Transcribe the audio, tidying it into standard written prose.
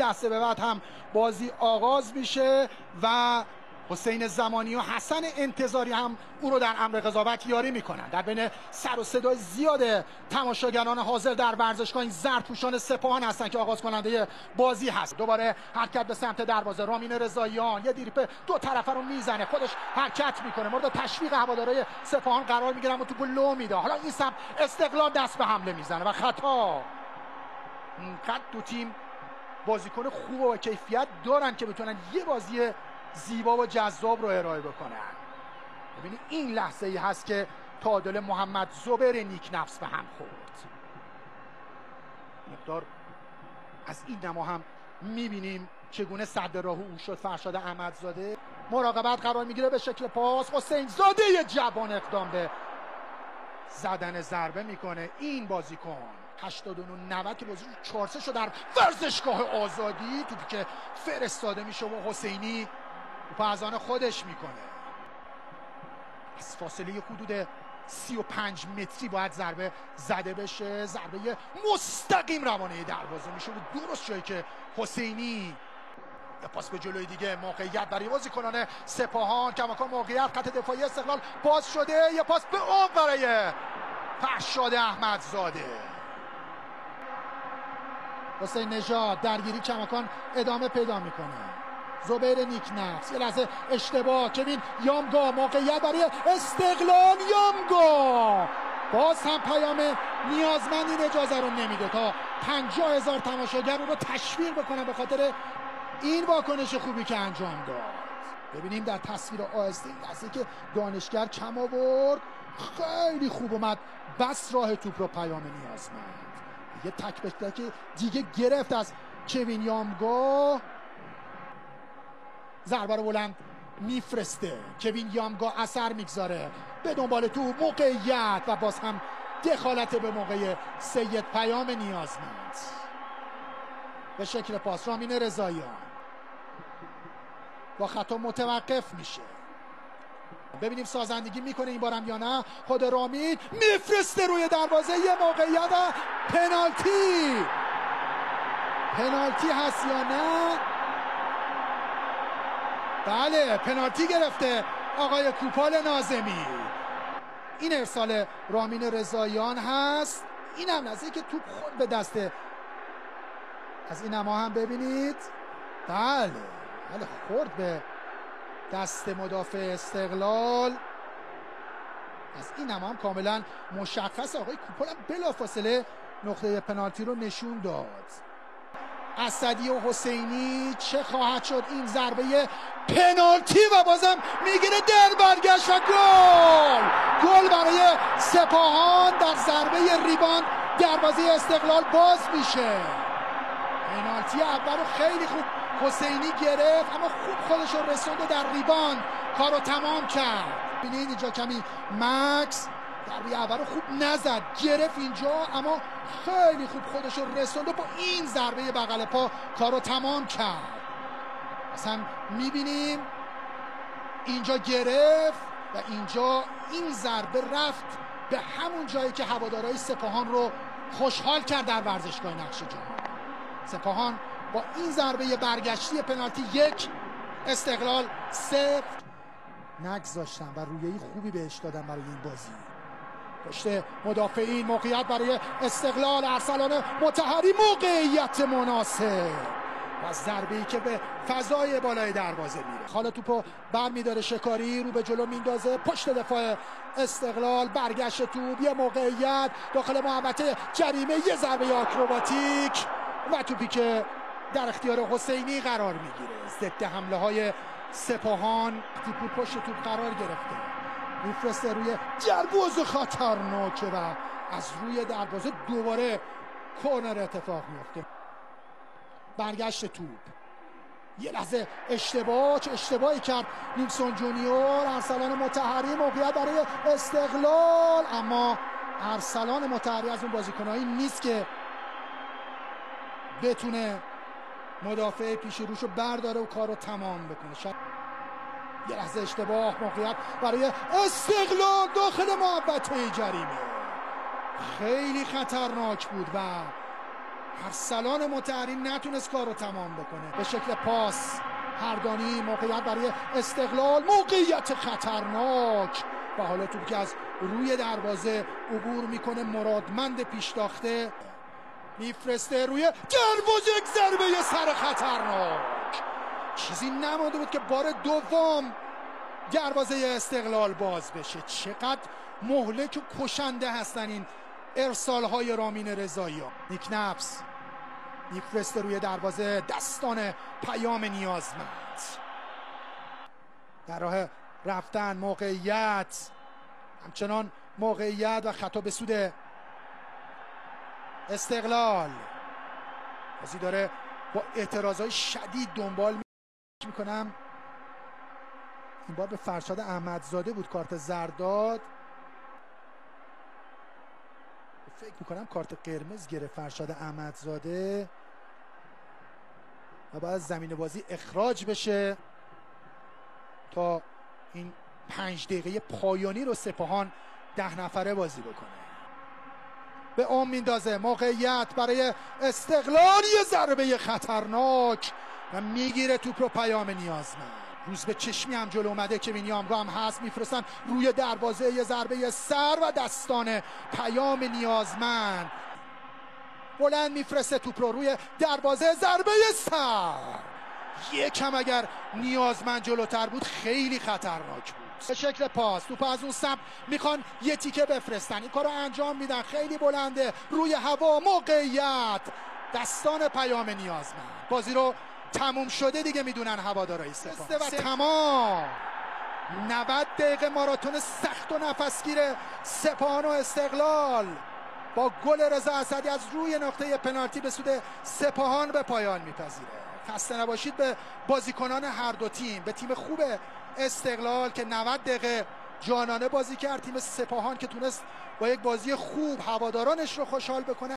لحظه به بعد هم بازی آغاز میشه و حسین زمانی و حسن انتظاری هم او رو در امر قضاوت یاری میکنن. در بین سر و صدای زیاد تماشاگران حاضر در ورزشگاه این زرتوشان سپاهان هستن که آغاز کننده بازی هست. دوباره حرکت به سمت دروازه، رامین رضاییان یه دریبل دو طرفه رو میزنه، خودش حرکت میکنه، مورد تشویق هوادارهای سپاهان قرار میگیره و توپو لو میده. حالا این سمت استقلال دست به حمله میزنه و خطا. اینقدر دو تیم بازیکن خوب و کیفیت دارن که بتونن یه بازی زیبا و جذاب رو ارائه بکنن. ببینید این لحظه ای هست که تعادل محمد زبیر نیک نفس به هم خورد. مقدار از این نما هم میبینیم چگونه صد راه او شد. فرشاد احمدزاده مراقبت قرار میگیره به شکل پاس. حسین زاده جوان اقدام به زدن ضربه میکنه. این بازیکن 89-90 که بازی 4-3 شد در ورزشگاه آزادی، توپی که فرستاده میشه و حسینی پازان خودش میکنه. از فاصله حدود 35 متری باید ضربه زده بشه. ضربه مستقیم روانه دروازه میشه و درست جایی که حسینی یه پاس به جلوی دیگه، موقعیت برای بازیکنان سپاهان. کماکان موقعیت خط دفاعی استقلال باز شده. یه پاس به عمق برای فرشاد احمدزاده. حسین نژاد درگیری کماکان ادامه پیدا میکنه. زبیر نیک نفس یه لحظه اشتباه. کوین یامگا موقعیت برای استقلال. یامگا باز هم پیام نیازمند این اجازه رو نمیده تا 50,000 تماشاگر رو تشویق بکنن به خاطر این واکنش خوبی که انجام داد. ببینیم در تصویر آهسته این لحظه که دانشگر کم آورد، خیلی خوب اومد بس راه توپ رو پیام نیازمند. یه تک به تک دیگه گرفت از کوین یامگا. ضربه رو بلند میفرسته. کوین یامگا اثر میگذاره به دنبال تو موقعیت و باز هم دخالت به موقع سید پیام نیازمند. به شکل پاس رامین رضاییان با خطا متوقف میشه. ببینیم سازندگی میکنه این بارم یا نه. خود رامین میفرسته روی دروازه. یه موقعیت پنالتی هست یا نه؟ بله پنالتی گرفته آقای کوپال ناظمی. این ارسال رامین رضاییان هست. این هم نزدیک که توپ خورد به دست. از این نما هم ببینید. بله خورد به دست مدافع استقلال. از این نما هم کاملا مشخص. آقای کوپال هم بلافاصله نقطه پنالتی رو نشون داد. اسدی و حسینی چه خواهد شد این ضربه پنالتی و بازم میگیره در برگشت و گل برای سپاهان در ضربه ریباند دروازه استقلال باز میشه. پنالتی اول رو خیلی خوب حسینی گرفت اما خوب خودش رو رسوند در ریباند کارو تمام کرد. ببینید اینجا کمی مکس ضربه اول رو خوب نزد، گرفت اینجا اما خیلی خوب خودش رو رسوند و با این ضربه بغل پا کارو تمام کرد. اصلا میبینیم اینجا گرفت و اینجا این ضربه رفت به همون جایی که هوادارهای سپاهان رو خوشحال کرد در ورزشگاه نقش جهان. سپاهان با این ضربه برگشتی پنالتی 1، استقلال 0 نگذاشتن و رویه خوبی بهش دادن برای این بازی. پشت مدافعین موقعیت برای استقلال. ارسلان مطهری موقعیت مناسب و ضربه‌ای که به فضای بالای دروازه میره. حالا توپو برمی‌داره شکاری، رو به جلو میندازه. پشت دفاع استقلال برگشت توپ، یه موقعیت داخل محوطه جریمه، یه ضربه آکروباتیک و توپی که در اختیار حسینی قرار میگیره. ضد حمله های سپاهان توپ پشت توپ قرار گرفته، میفرسته روی دروازه خطرناکه و از روی دروازه دوباره کورنر اتفاق میفته. برگشت توپ، یه لحظه اشتباه، چه اشتباهی کرد نیلسون جونیور. ارسلان مطهری موقعیت برای استقلال، اما ارسلان مطهری از اون بازیکنایی نیست که بتونه مدافع پیش روشو برداره و کارو تمام بکنه. یه لحظه اشتباه، موقعیت برای استقلال داخل محوطه جریمه، خیلی خطرناک بود و ارسلان مطهری نتونست کار رو تمام بکنه. به شکل پاس هردانی، موقعیت برای استقلال، موقعیت خطرناک و حالا توپ که از روی دروازه عبور میکنه مرادمند پیشتاخته میفرسته روی دروازه، یک ضربه سر خطرناک. چیزی نمانده بود که بار دوم دروازه استقلال باز بشه. چقدر مهلک و کشنده هستن این ارسال های رامین رضایی. نیک نفس میفرسته روی دروازه، دستان پیام نیازمند در راه رفتن، موقعیت، همچنان موقعیت و خطا به سود استقلال. بازی داره با اعتراضهای شدید دنبال میکنم. این بار به فرشاد احمدزاده بود کارت زرد داد. فکر میکنم کارت قرمز گرفت فرشاد احمدزاده و باید زمین بازی اخراج بشه تا این 5 دقیقه پایانی رو سپاهان 10 نفره بازی بکنه. به عمق میندازه، موقعیت برای استقلال، یه ضربه خطرناک و میگیره توپ رو پیام نیازمند. روز به چشمی هم جلو اومده که وینیامگا هم هست، میفرستن روی دروازه، یه ضربه سر و دستان پیام نیازمند بلند میفرسته توپ رو روی دروازه، ضربه سر. یکم اگر نیازمند جلوتر بود خیلی خطرناک بود. به شکل پاس توپ از اون سمت میخوان یه تیکه بفرستن، این کارو انجام میدن، خیلی بلنده روی هوا، موقعیت، دستان پیام نیازمند. بازی رو تموم شده دیگه میدونن هوادارهای سپاهان و تمام 90 دقیقه ماراتون سخت و نفسگیر سپاهان و استقلال با گل رضا اسدی از روی نقطه پنالتی به سود سپاهان به پایان میپذیره. خسته نباشید به بازیکنان هر دو تیم، به تیم خوب استقلال که 90 دقیقه جانانه بازی کرد، تیم سپاهان که تونست با یک بازی خوب هوادارانش رو خوشحال بکنه.